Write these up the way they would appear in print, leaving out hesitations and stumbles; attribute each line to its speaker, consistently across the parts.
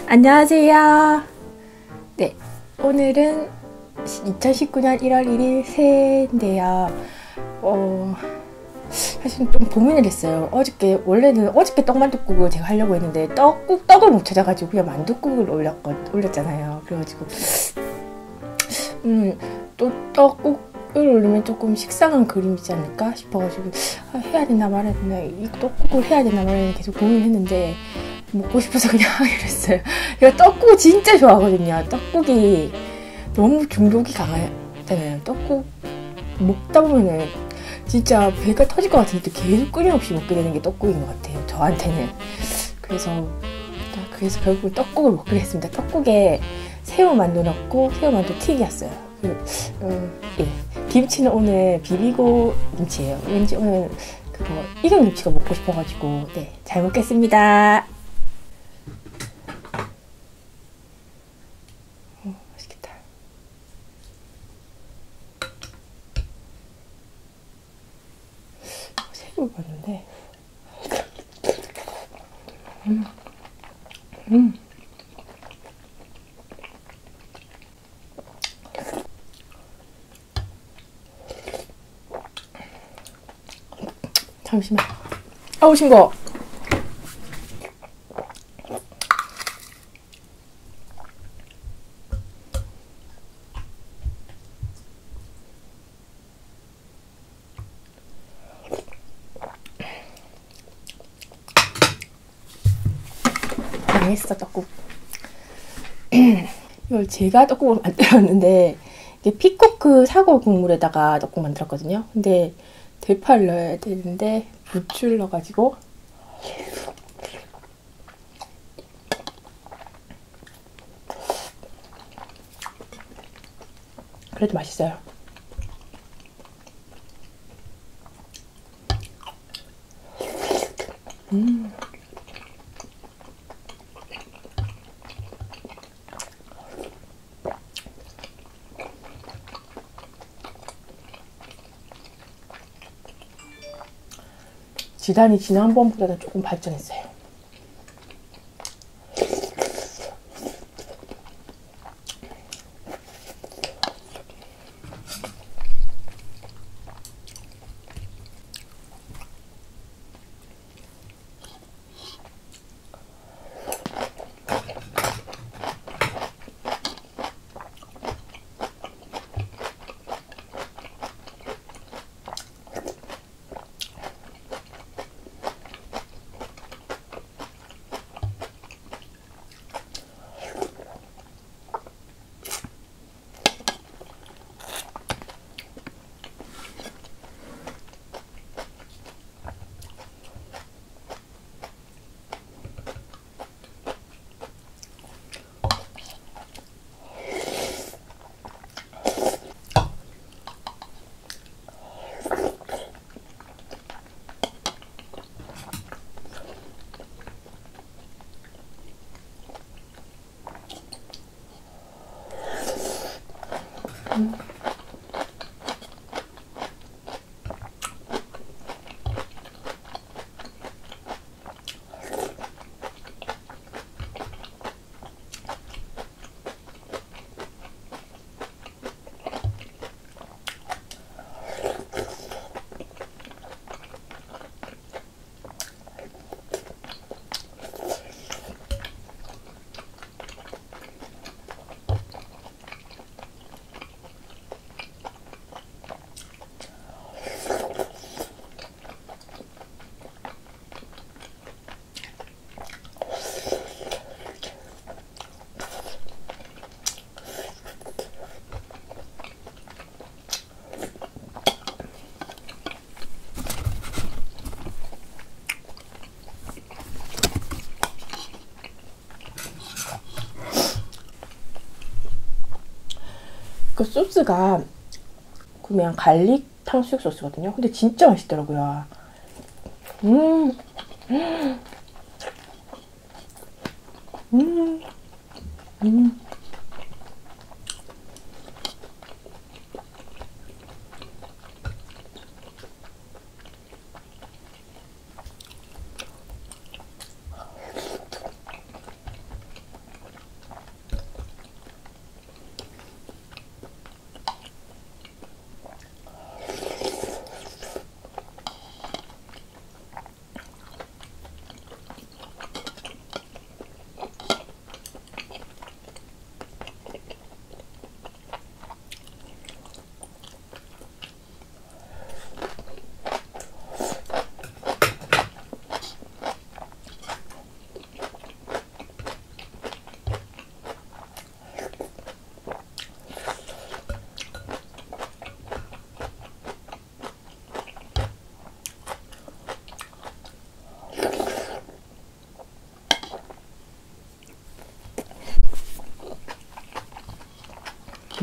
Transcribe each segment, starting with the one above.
Speaker 1: 안녕하세요. 네, 오늘은 2019년 1월 1일 새해인데요. 사실 좀 고민을 했어요. 어저께 떡만둣국을 제가 하려고 했는데 떡을 못 찾아가지고 그냥 만둣국을 올렸잖아요. 그래가지고 또 떡국을 올리면 조금 식상한 그림이지 않을까 싶어가지고 해야 되나 말아야 되나, 이 떡국을 해야 되나 말아야 되나 계속 고민을 했는데 먹고 싶어서 그냥 하기로 했어요. 제가 떡국 진짜 좋아하거든요. 떡국이 너무 중독이 강하잖아요. 떡국 먹다 보면은 진짜 배가 터질 것 같은데 계속 끊임없이 먹게 되는 게 떡국인 것 같아요. 저한테는. 그래서 결국 떡국을 먹기로 했습니다. 떡국에 새우만두 넣고 새우만두 튀겼어요. 예. 김치는 오늘 비비고 김치예요. 왠지 오늘 익은 김치가 먹고 싶어가지고 네, 잘 먹겠습니다. 맛있겠다. 새우를 봤는데 잠시만. 아우 싱거워. 망했어 떡국. 이걸 제가 떡국을 만들었는데 이게 피코크 사골 국물에다가 떡국 만들었거든요. 근데 대파를 넣어야 되는데 부추를 넣어가지고 그래도 맛있어요. 지단이 지난번보다는 조금 발전했어요. 그 소스가 그냥 갈릭 탕수육 소스거든요. 근데 진짜 맛있더라고요. 음.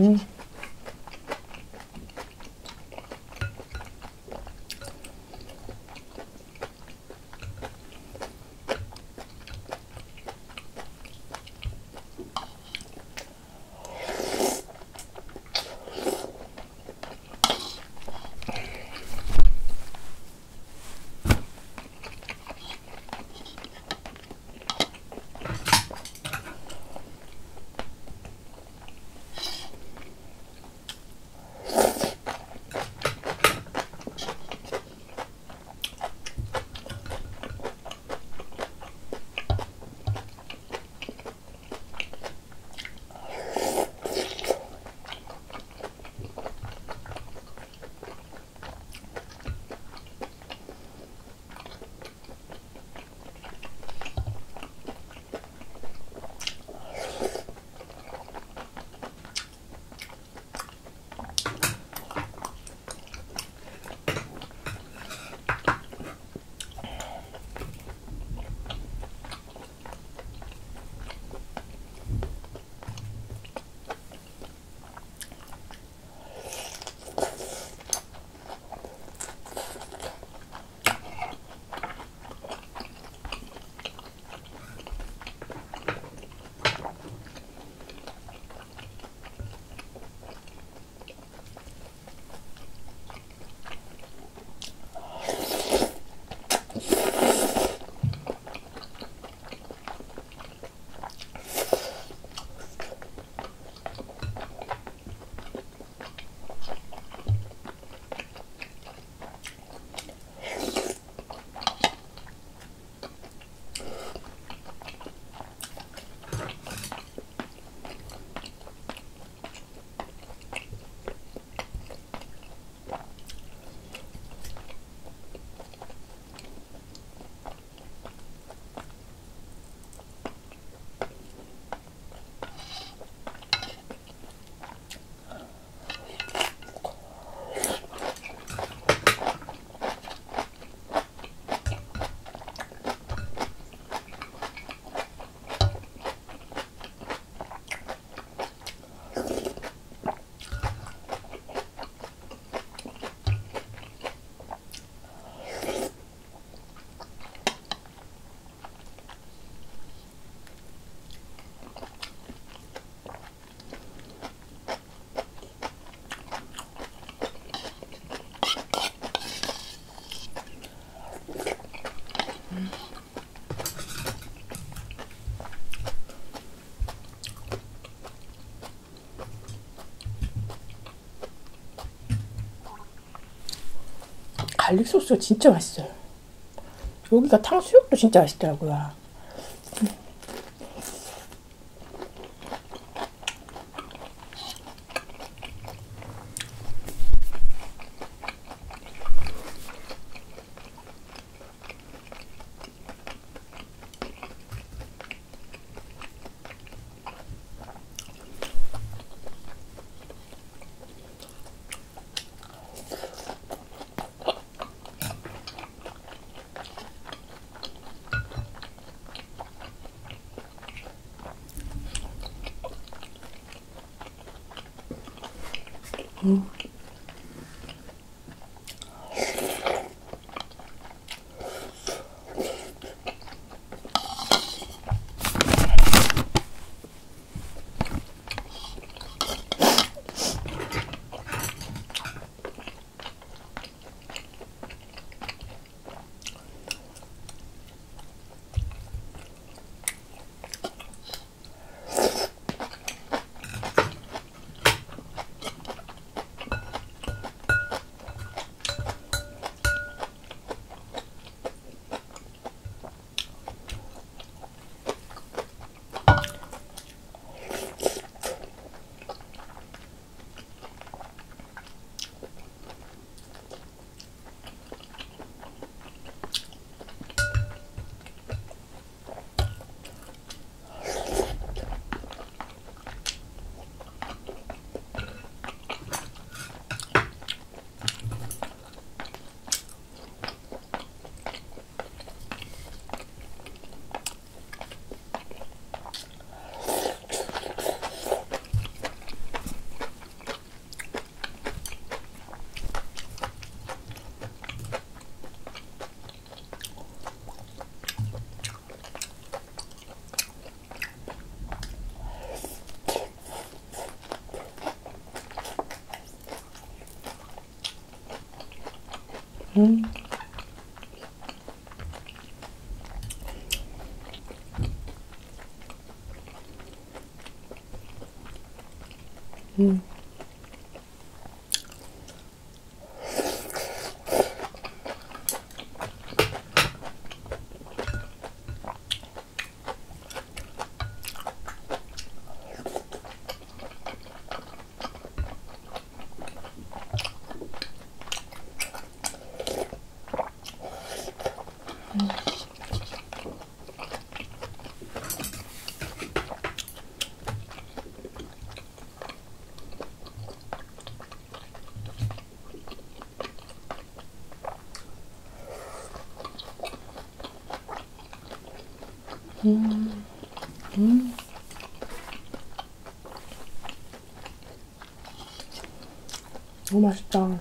Speaker 1: 갈릭 소스가 진짜 맛있어요. 여기가 탕수육도 진짜 맛있더라고요. 너무 맛있다.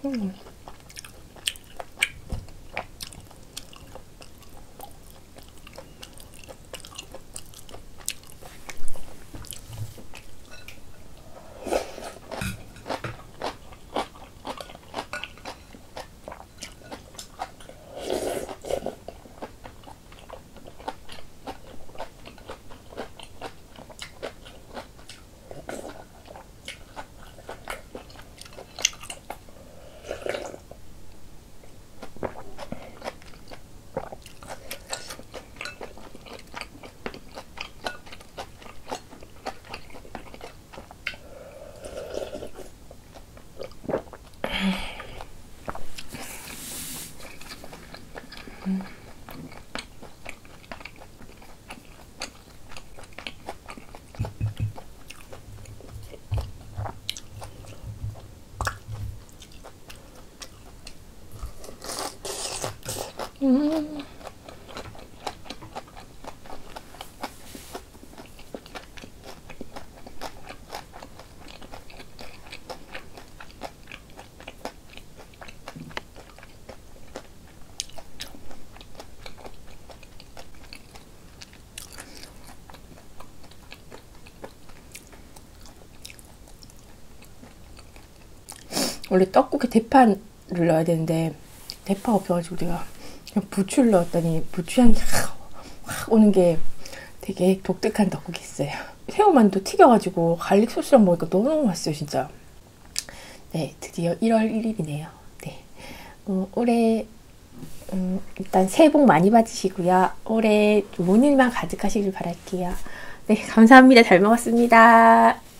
Speaker 1: 음. 원래 떡국에 대파를 넣어야 되는데 대파가 없어가지고 내가 그냥 부추를 넣었더니 부추향이 확 오는 게 되게 독특한 떡국이 있어요. 새우만두 튀겨가지고 갈릭 소스랑 먹으니까 너무 맛있어요 진짜. 네, 드디어 1월 1일이네요. 네, 올해 일단 새해 복 많이 받으시고요. 올해 좋은 일만 가득하시길 바랄게요. 네, 감사합니다. 잘 먹었습니다.